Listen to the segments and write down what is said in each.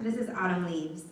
This is Autumn Leaves.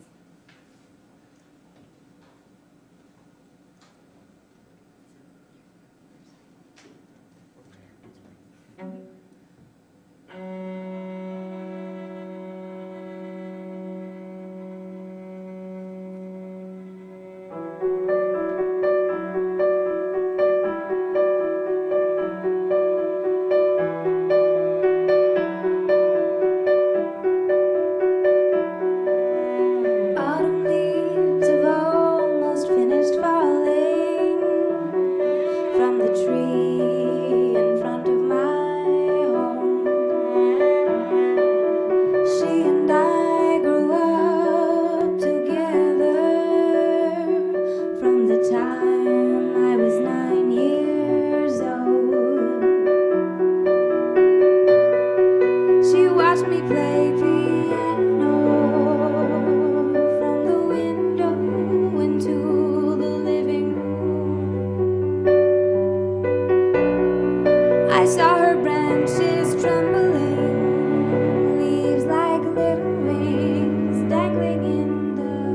I saw her branches trembling, leaves like little wings dangling in the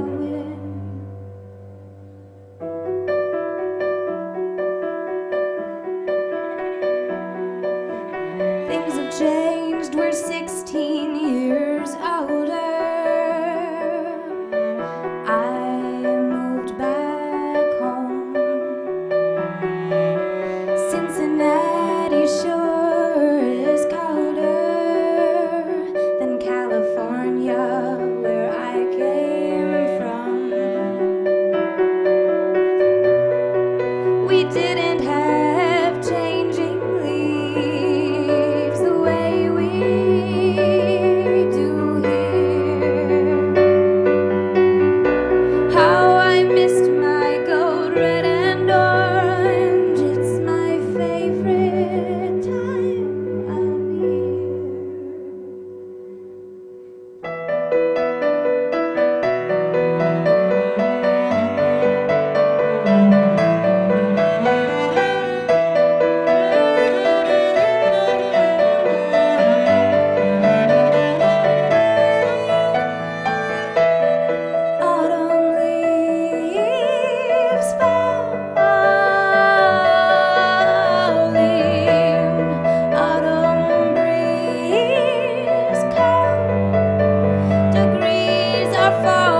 wind. Things have changed, we're 16 years older. I moved back home. Cincinnati sure is colder than California, where I came from. We didn't have changing leaves the way we do here. How I missed my gold, red and orange. It's my favorite time of Autumn leaves falling, autumn breeze come, degrees are falling.